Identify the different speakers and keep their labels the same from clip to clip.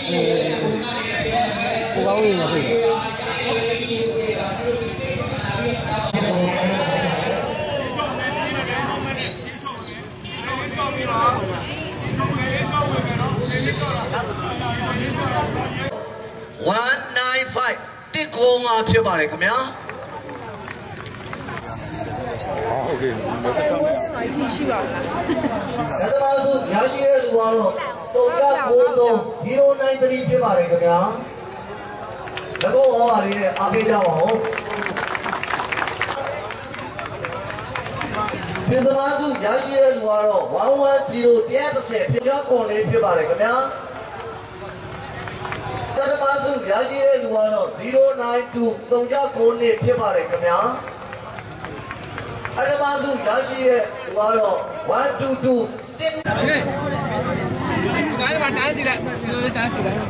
Speaker 1: ကိုကောင်းနေပြီ
Speaker 2: 195တစ်ကိုငါဖြစ်ပါတယ်ခင်ဗျာ
Speaker 3: โอเค16နဲ့
Speaker 4: ရှိပါလား
Speaker 2: ဒါသမားစုရရှိတဲ့လူကတော့3993 093ဖြစ်ပါတယ်ခင်ဗျာလက်ကိုဩပါလေးနဲ့အားပေးကြပါဦးဒီသမားစုရရှိတဲ့လူကတော့110 130ဖြစ်ကြောင်းလေးဖြစ်ပါတယ်ခင်ဗျာသမားစုရရှိတဲ့လူကတော့092 39နှစ်ဖြစ်ပါတယ်ခင်ဗျာအဓမ္မစုရရှိတဲ့လူကတော့122တင်ဒါ
Speaker 4: မှတားစီလိုက်တားစီလိုက်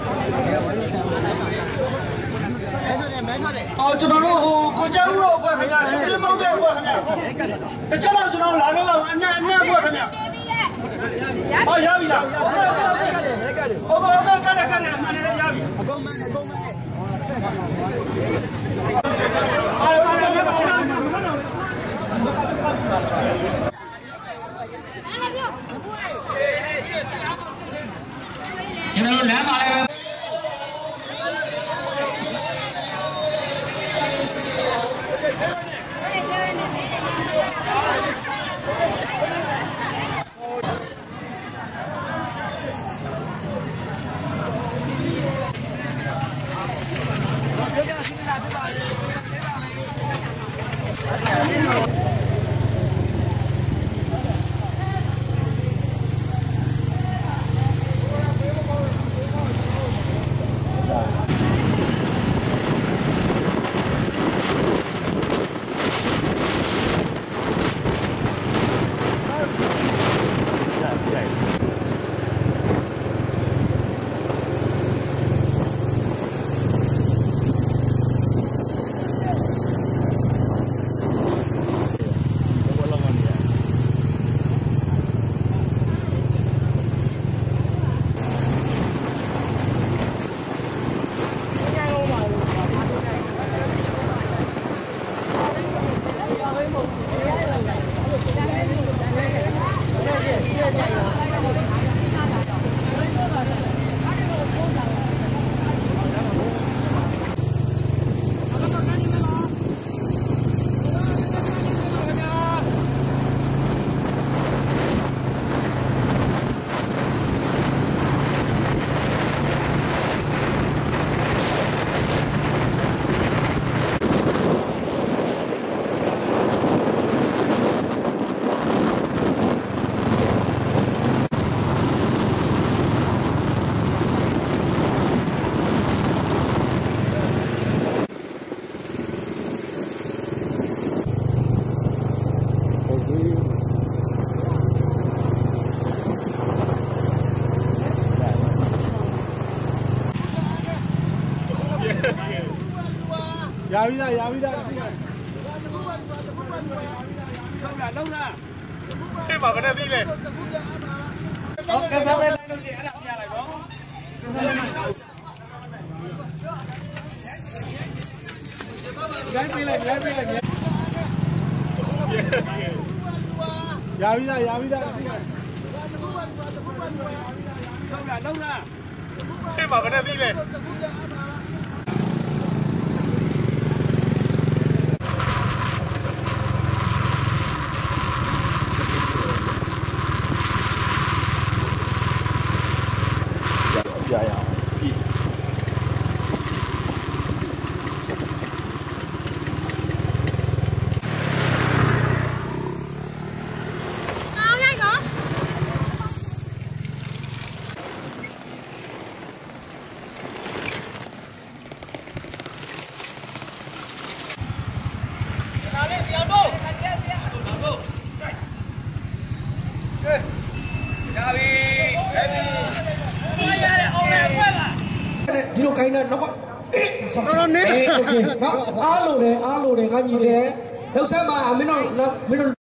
Speaker 5: အော်ကျွန်တော်တို့ဟိုကိုကျောင်းတို့အဖွဲ့ခင်ဗျာစပြင်းမောင်းတဲ့အဖွဲ့ခင်ဗျာတစ်ချက်လောက်ကျွန်တော်လာခဲ့ပါဦးအနက်အဖွဲ့ခင်ဗျာဟောရပြီလားโอเคကတ်တယ်မှန်တယ်ရပြီအကုန်မှန်တယ်ကျွန်တော်လမ်းပါလဲပဲ
Speaker 1: ရပြီလား
Speaker 5: လုံးလားဆေးပါကနေပြီးလေဟုတ်ကဲ့ဆက်ပဲလိုက်လို့ဒီအဲ့ဒါပြလိုက်တော့ဂိုင်းပေးလိုက်ရပြီလားလုံးလားဆေးပါကနေပြီးလေ
Speaker 1: ဒီလိုခိုင်းတာတော့တော်နေအားလို့တယ်ငါညီတယ်လောက်ဆက်မှာမင်းတို့